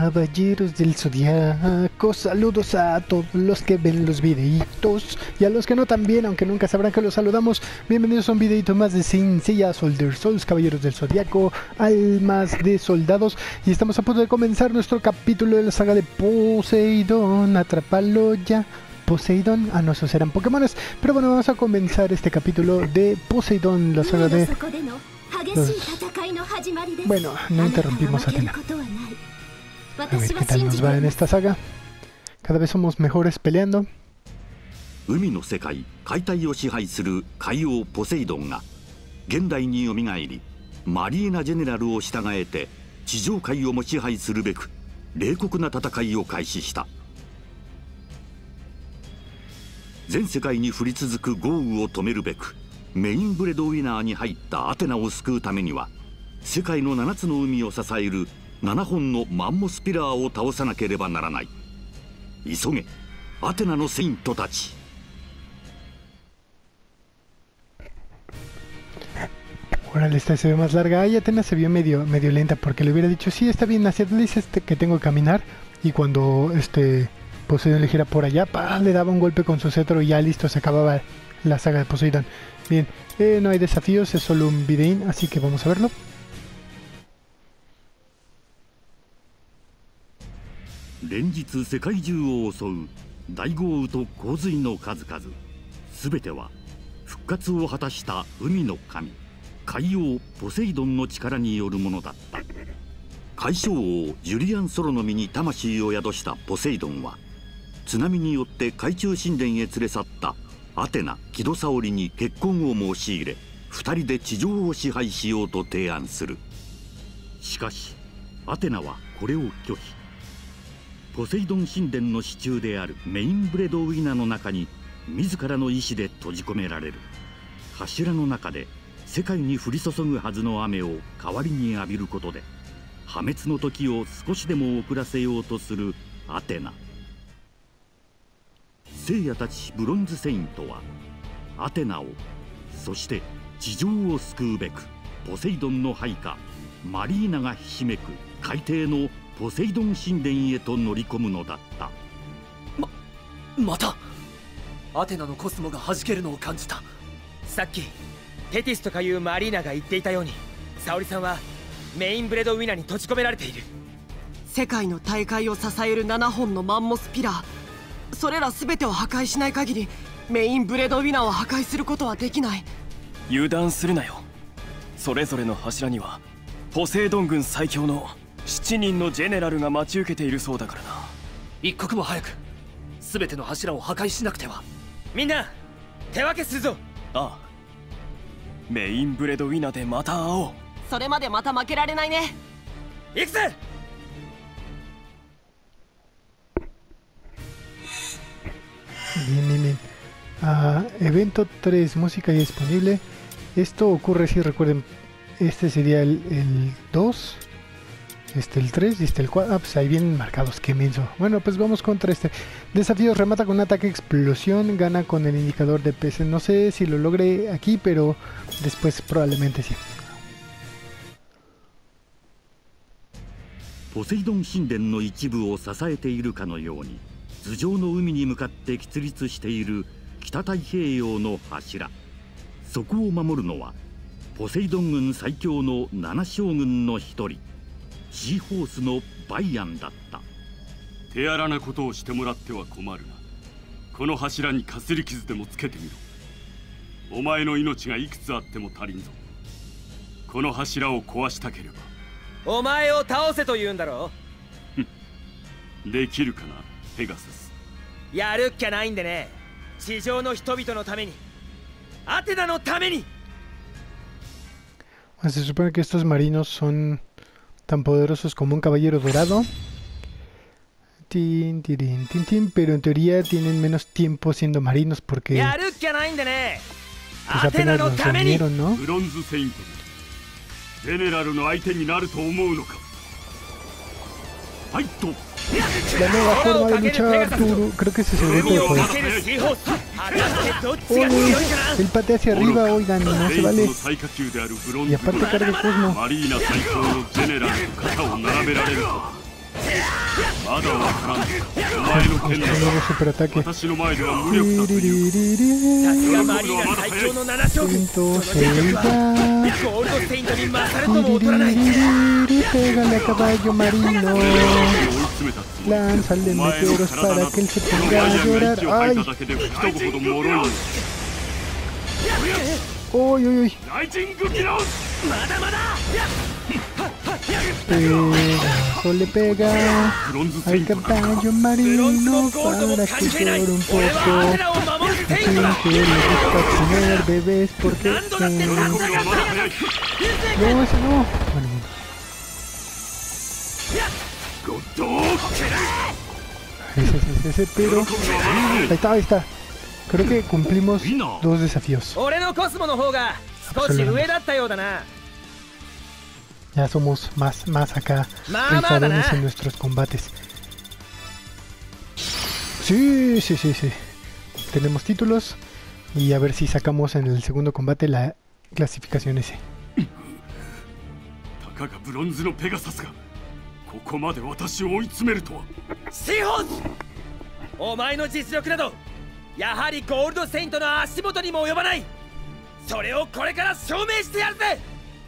Caballeros del Zodiaco, saludos a todos los que ven los videitos y a los que no también, aunque nunca sabrán que los saludamos. Bienvenidos a un videito más de Saint Seiya Soldier Souls, Caballeros del Zodiaco, almas de soldados. Y estamos a punto de comenzar nuestro capítulo de la saga de Poseidón. Atrápalo ya. Poseidón, no, esos eran Pokémones. Pero bueno, vamos a comenzar este capítulo de Poseidón, la saga de... Bueno, no interrumpimos a Atena. A ver qué tal nos va en esta saga. Cada vez somos mejores peleando. 海の世界、海底を支配する海王ポセイドンが現代によみがえり、マリーナ・ジェネラルを従えて地上海をも支配するべく冷酷な戦いを開始した。全世界に降り続く豪雨を止めるべくメインブレドウィナーに入ったアテナを救うためには、世界の7つの海を支える7本のマンモスピラーを倒さなければならない。急げ、アテナのセイントたち。 Órale, esta se ve más larga. Ay, Atenas se vio medio lenta, porque le hubiera dicho, sí, está bien, hacia dónde dice que tengo que caminar. Y cuando Poseidón le gira por allá, le daba un golpe con su cetro y ya listo, se acababa la saga de Poseidón. Bien, no hay desafíos, es solo un videín, así que vamos a verlo. 連日世界中を襲う大豪雨と洪水の数々、すべては復活を果たした海の神海王ポセイドンの力によるものだった。海将王ジュリアン・ソロの身に魂を宿したポセイドンは、津波によって海中神殿へ連れ去ったアテナ・キドサオリに結婚を申し入れ、2人で地上を支配しようと提案する。しかしアテナはこれを拒否。ポセイドン神殿の支柱であるメインブレドウィナの中に自らの意志で閉じ込められる。柱の中で世界に降り注ぐはずの雨を代わりに浴びることで、破滅の時を少しでも遅らせようとするアテナ。聖夜たちブロンズセイントはアテナを、そして地上を救うべくポセイドンの配下マリーナがひしめく海底のポセイドン神殿へと乗り込むのだった。 またアテナのコスモが弾けるのを感じた。 さっきテティスとかいうマリーナが言っていたように、沙織さんはメインブレドウィナに閉じ込められている。 世界の大海を支える7本のマンモスピラー、それら全てを破壊しない限りメインブレドウィナを破壊することはできない。 油断するなよ。それぞれの柱にはポセイドン軍最強の7人のジェネラルが待ち受けているそうだからな。 一刻も早く全ての柱を破壊しなくては。 みんな手分けするぞ。 ああ、メインブレドウィナでまた会おう。 それまでまた負けられないね。 行くぜ。 Bien. Evento 3, música ya disponible. Esto ocurre, si recuerden, este sería el 2, el 3 y el 4. Pues ahí vienen marcados, qué menso. Bueno, pues vamos contra este. Desafíos: remata con un ataque explosión, gana con el indicador de PC. No sé si lo logré aquí, pero después probablemente sí. ポセイドン神殿の一部を支えているかのように、頭上の海に向かって喫立している北太平洋の柱。そこを守るのはポセイドン軍最強の7将軍の一人、シーホースのバイアンだった。 手荒なことをしてもらっては困るな。この柱にかすり傷でもつけてみろ。お前の命がいくつあっても足りんぞ。この柱を壊したければ。 お前を倒せと言うんだろう。できるかな、ペガサス。 やるっきゃないんでね。地上の人々のために、アテナのために。 Se supone que estos marinos son tan poderosos como un caballero dorado. Pero en teoría tienen menos tiempo siendo marinos porque pues apenas los reunieron, ¿no? ブロンズセイント、ジェネラルの相手になると思うのか。ファイト。 La nueva forma de luchar, creo que ese es el evento de poder. ¡Ole! El patea hacia arriba, oigan, no se vale. Y aparte carga Cosmo. まだわからん。お前の剣な Nuevo ら superataque. 私の前では無力だという。 さすが Tiririrí. マリーナ最強の7将軍。その Cinto 戦力は Seiya. ゴールドセイントに勝るとも劣らない。 Tiririrí. Pégale a caballo marino. 追い詰めたつもり。 Lánzale meteoros para que él se こ ponga の a ガイアンが llorar. 息を吐い ¡Ay! ただけで吹き飛ぶほど脆いのだ。 ¡Uy, uy, uy! ライジングギロス。 Pegaso le pega ブロンズセイ al ントなんか caballo ブロンズ marino もゴールドも para 関 que 係ない。 llore un 俺はアテナ poco. を守るセイン Dicen トだ。 que le gusta tener bebés porque... 何度だって No, 戦喜ぶのはまだった。 早い。 ese no. Bueno, bueno. ゴッドオー Ese, pero... 喜ぶのはまだ早い。 Ahí está, ahí está. Creo que cumplimos dos desafíos. 俺のコスモの方が少し上だったようだな。 Ya somos más acá rifadones en nuestros combates. Sí. Tenemos títulos. Y a ver si sacamos en el segundo combate la clasificación ese. たかがブロンズのペガサスがここまで私を追い詰めるとは。 シーホーズ、お前の実力などやはりゴールドセイントの足元にも及ばない。それをこれから証明してやるぜ。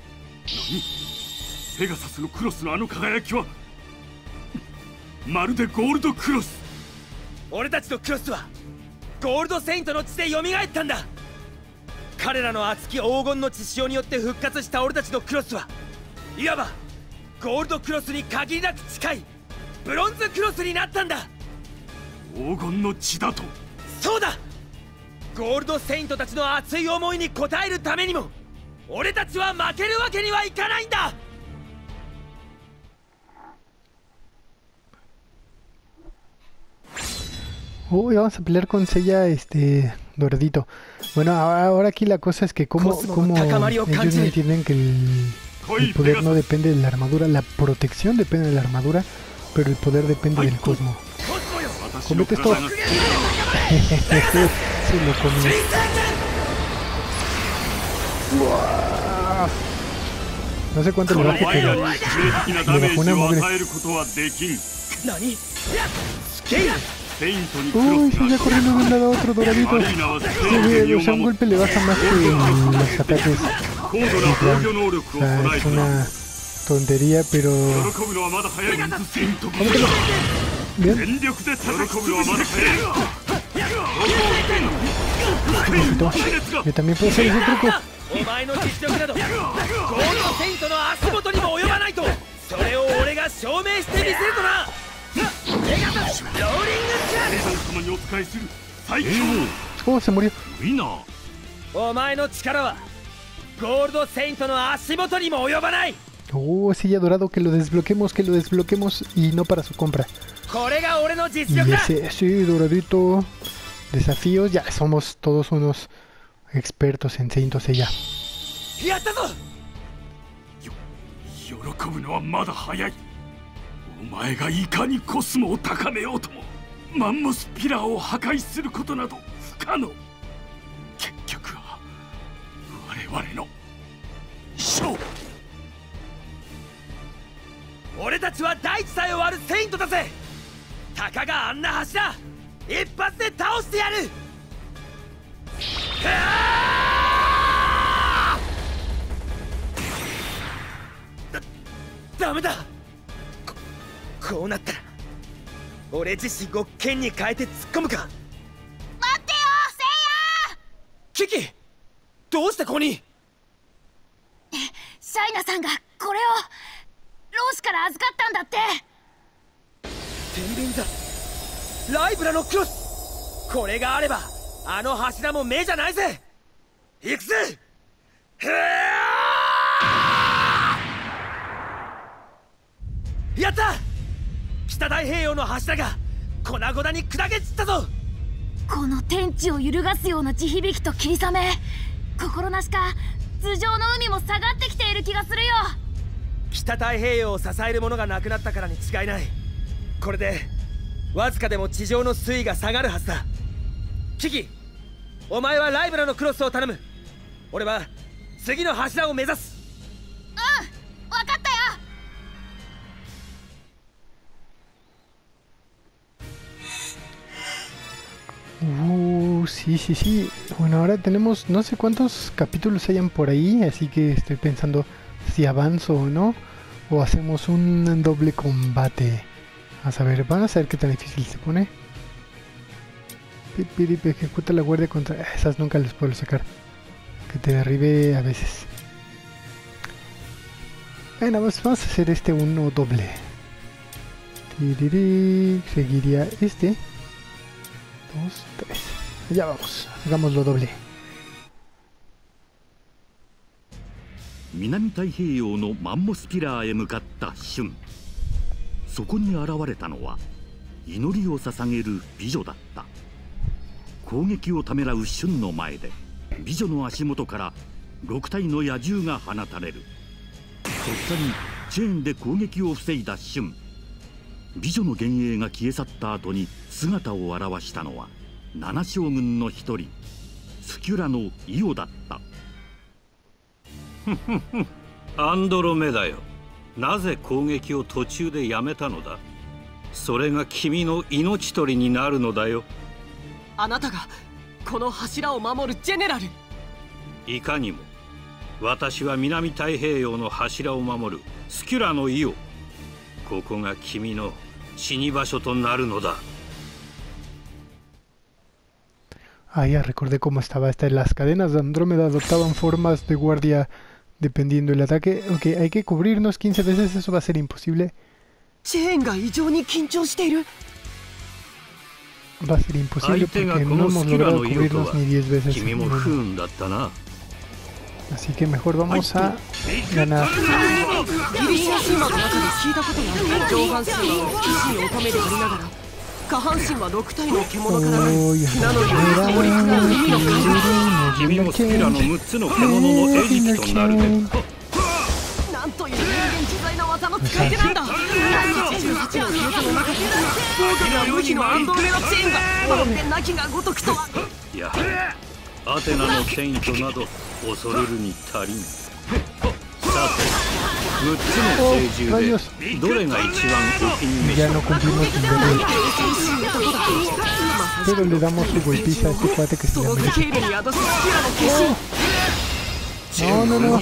ペガサスのクロスのあの輝きはまるでゴールドクロス。 俺たちのクロスはゴールドセイントの血で蘇ったんだ。彼らの熱き黄金の血潮によって復活した俺たちのクロスはいわばゴールドクロスに限りなく近いブロンズクロスになったんだ。 黄金の血だと。 そうだ、ゴールドセイントたちの熱い思いに応えるためにも俺たちは負けるわけにはいかないんだ。 Uy, vamos a pelear con Seiya, Doradito. Bueno, ahora aquí la cosa es que como ellos no entienden que el poder no depende de la armadura, la protección depende de la armadura, pero el poder depende del cosmo. Comete esto. Se lo comí. No sé cuánto le baje, pero le bajó una mugre. Uy, sigue corriendo de un lado a otro, Doradito. O sea, un golpe le baja más que los ataques. O sea, es una tontería, pero... Bien. Yo también puedo hacer ese truco. お前の実力などゴールドセイントの足元にも及ばないと、それを俺が証明してみせるとな。ペガサスローリングス。 Oh, se murió. お前の力はゴールドセイントの足元にも及ばない。 Oh, Seiya Dorado, que lo desbloquemos y no para su compra. これが俺の実 Y 力だ。 ese, sí, Doradito. Desafíos, ya somos todos unos expertos en Saint Seiya. やったぞ。 喜ぶのはまだ早い。お前がいかにコスモを高めようともマンモスピラーを破壊することなど不可能。結局は我々の勝。 俺たちは大地さえ割るセイントだぜ。たかがあんな柱一発で倒してやる。ダメだ。こうなったら俺自身を剣に変えて突っ込むか。 待ってよキキ、どうしてここに。 シャイナさんがこれを老子から預かったんだって。 天秤座ライブラのクロス、これがあればあの柱も目じゃないぜ。行くぜ。やった。北太平洋の柱が粉々に砕け散ったぞ。 この天地を揺るがすような地響きと霧雨、心なしか頭上の海も下がってきている気がするよ。 北太平洋を支えるものがなくなったからに違いない。これでわずかでも地上の水位が下がるはずだ。キキ、お前はライブラのクロスを頼む。俺は次の柱を目指す。 分かったよ。 Sí, sí, sí. Bueno, ahora tenemos no sé cuántos capítulos hayan por ahí, así que estoy pensando si avanzo o no, o hacemos un doble combate. A ver, vamos a ver qué tan difícil se pone. Pipirip ejecuta la guardia contra... Esas nunca les puedo sacar. Que te derribe a veces. Bueno, pues vamos a hacer este uno doble. Seguiría este. 2, 3. Ya vamos, hagámoslo doble. 南太平洋のマンモスピラーへ向かったシュン。そこに現れたのは祈りを捧げる美女だった。攻撃をためらうシュンの前で美女の足元から6体の野獣が放たれる。とっさにチェーンで攻撃を防いだシュン。美女の幻影が消え去った後に姿を現したのは七将軍の一人、スキュラのイオだった。 アンドロメダよ、なぜ攻撃を途中でやめたのだ。それが君の命取りになるのだよ。 あなたがこの柱を守るジェネラル。 いかにも。私は南太平洋の柱を守るスキュラのイオ。ここが君の死に場所となるのだ。 Ah, ya recordé cómo estaba esta. Las cadenas de Andrómeda adoptaban formas de guardia dependiendo del ataque. Ok, hay que cubrirnos 15 veces, eso va a ser imposible. Va a ser imposible porque no hemos logrado cubrirnos ni 10 veces. Así que mejor vamos a ganar. Ya no cumplimos el deber. Pero le damos su golpiza a este cuate que se le merece. No, no, no.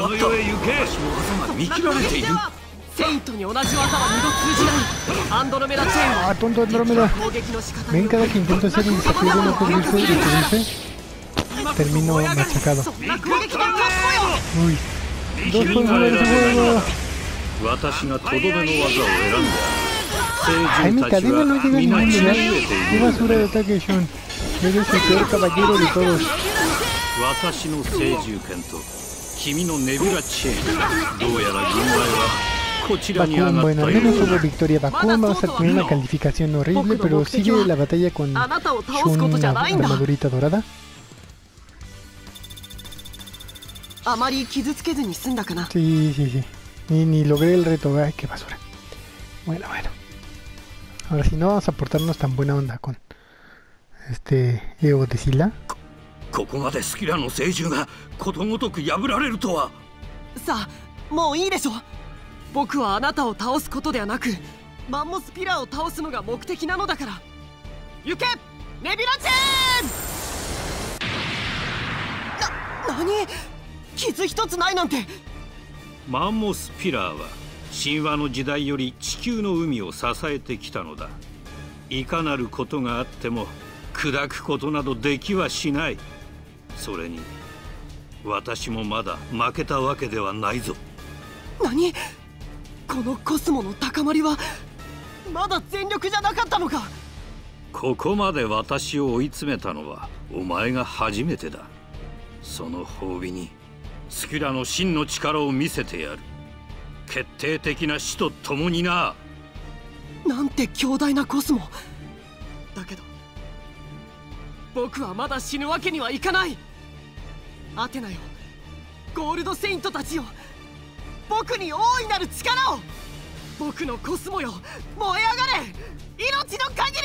Ah, tonto Andrómeda. Ven, cada que intento hacer el desafío de no cubrirse, termino machacado. Uy. 2分ほどでjuego. Ay, mi cadena no llega a ningún lugar. Qué basura de ataque, Sean. Eres el peor caballero de todos. Bakun, bueno, al menos hubo victoria. Bakun, vamos a tener una calificación horrible, pero sigue la batalla con Shun, la armadurita dorada. Sí, sí, sí. Ni logré el reto. Ay, qué basura. Bueno, bueno. Ahora sí, no vamos a portarnos tan buena onda con este Eo de Sila. マンモスピラーは神話の時代より地球の海を支えてきたのだ。いかなることがあっても砕くことなどできはしない。それに私もまだ負けたわけではないぞ。 何？このコスモの高まりはまだ全力じゃなかったのか？ ここまで私を追い詰めたのはお前が初めてだ。その褒美にスキュラの真の力を見せてやる。決定的な死と共にな。 なんて強大なコスモ。だけど僕はまだ死ぬわけにはいかない。アテナよ、ゴールドセイントたちよ、僕に大いなる力を。僕のコスモよ、燃え上がれ、命の限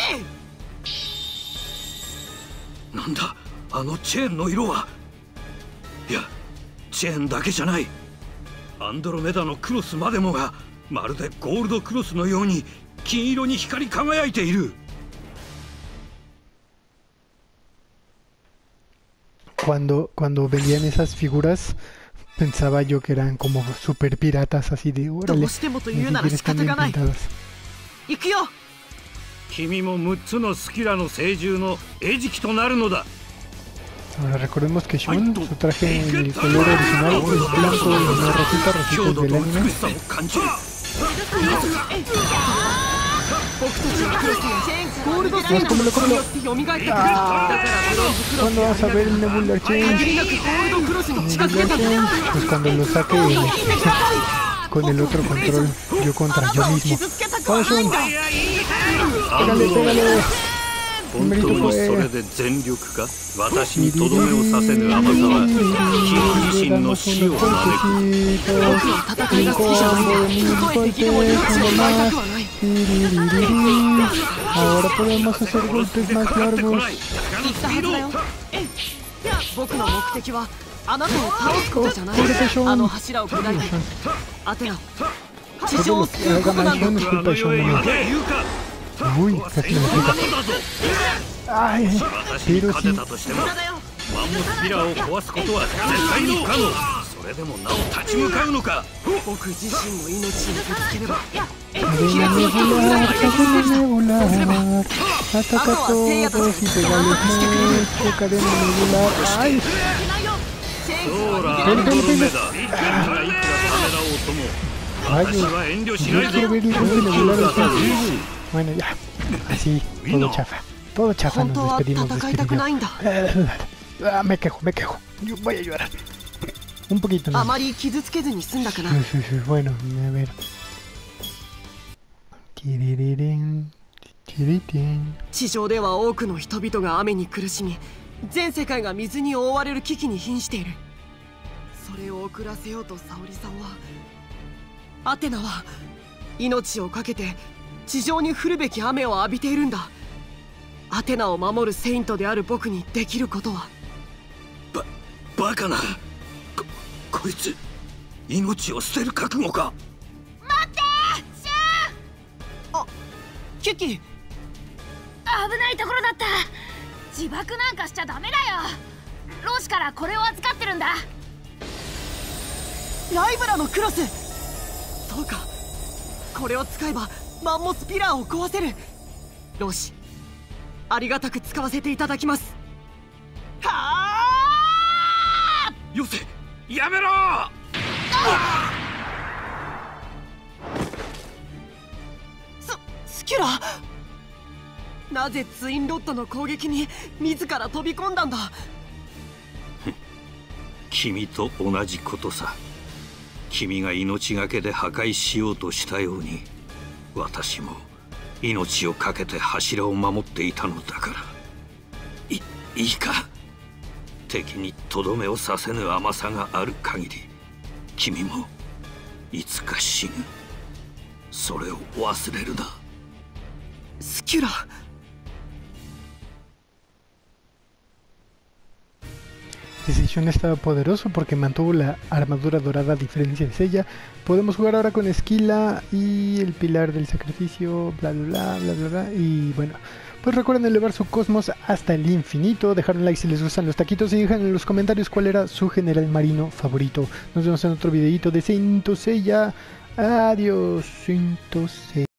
り。 なんだあのチェーンの色は。いや、チェーンだけじゃない。アンドロメダのクロスまでもがまるでゴールドクロスのように金色に光り輝いている。 cuando vendían esas figuras, pensaba yo que eran como super piratas, así de órale, están bien pintadas. 君も6つのスキラの聖獣の餌食となるのだ。 Ahora recordemos que Shun, su traje en el color original es blanco y una rosita del anime. ¡Cómelo, cómelo! ¿Cuándo vas a ver el Nebular Change? Pues cuando lo saque con el otro control, yo contra yo mismo. ¡Vamos, Shun! ¡Pégale, pégale! 本当にそれで全力か。私にとどめをさせぬ甘さは君自身の死を招く。 Ahora podemos hacer golpes más largos. 僕の目的はあなたを倒すことじゃない。あの柱を砕いてアテナ地上を救うことなんだ。 Uy, casi me pica. Ay, pero sí. マンモスピラーを壊すことは絶対に不可能。それでもなお立ち向かうのか。 僕自身の命にぶつければ。 Nebular, ataca a todos y pegales mucho, cadena nebular. ¡Ay! そうだ、あのドロメだ。いくらためらおうとも私は遠慮しないぞ。 Bueno, ya, así, todo chafa, nos despedimos de este video. Me quejo, yo voy a llorar. Un poquito, ¿no? Bueno, a ver. 地上では多くの人々が雨に苦しみ、全世界が水に覆われる危機に瀕している。それを遅らせようと沙織さんは、アテナは命を懸けて地上に降るべき雨を浴びているんだ。アテナを守るセイントである僕にできることは。 バカな。こいつ命を捨てる覚悟か。 待って、シュー。 あ、キュッキー。 危ないところだった。自爆なんかしちゃダメだよ。ローシからこれを預かってるんだ。 ライブラのクロス。そうか、これを使えばマンモスピラーを壊せる。ローシ、ありがたく使わせていただきます。はあ。 よせ、やめろ。 スキュラ、なぜツインロッドの攻撃に自ら飛び込んだんだ。 君と同じことさ。君が命がけで破壊しようとしたように、私も命を懸けて柱を守っていたのだから。いいか。敵にとどめをさせぬ甘さがある限り、君もいつか死ぬ。それを忘れるな。 スキュラ。 Decisión estaba poderoso porque mantuvo la armadura dorada a diferencia de Seiya. Podemos jugar ahora con Esquila y el pilar del sacrificio, bla bla bla bla bla. Y bueno, pues recuerden elevar su cosmos hasta el infinito, dejar un like si les gustan los taquitos y dejen en los comentarios cuál era su general marino favorito. Nos vemos en otro videito de Saint Seiya. Adiós, Saint Seiya.